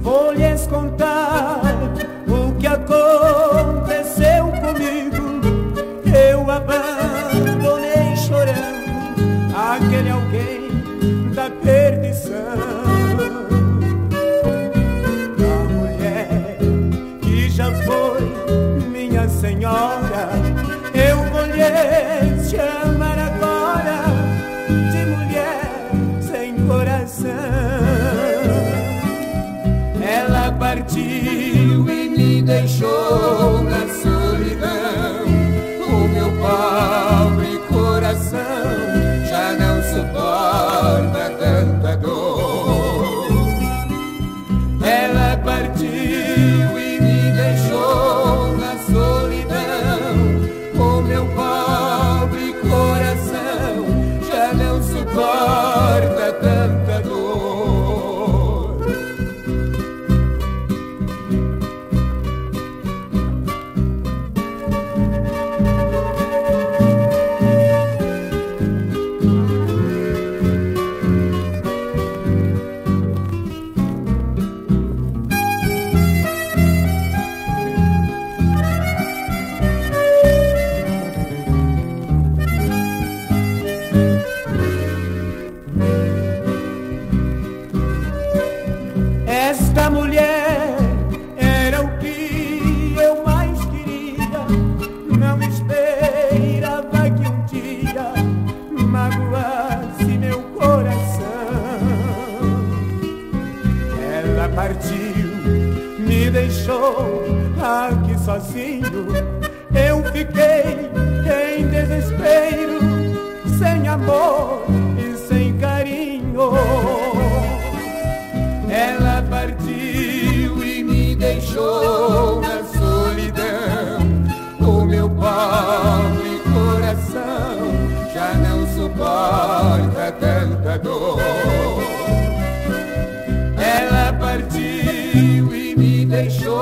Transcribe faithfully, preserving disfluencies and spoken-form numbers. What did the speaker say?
vou lhes contar o que aconteceu comigo. Eu abandonei chorando aquele alguém da perdição. A mulher que já foi minha senhora, eu vou lhes chamar agora de mulher sem coração. Ela partiu e me deixou na solidão. O meu pobre coração já não suporta tanta dor. Ela partiu e me deixou na solidão. O meu pobre coração já não suporta tanta dor. Esta mulher era o que eu mais queria. Não esperava que um dia magoasse meu coração. Ela partiu, me deixou aqui sozinho. Eu fiquei em desespero, sem amor e sem carinho. Ela partiu e me deixou na solidão. O meu pobre coração já não suporta tanta dor. Ela partiu e me deixou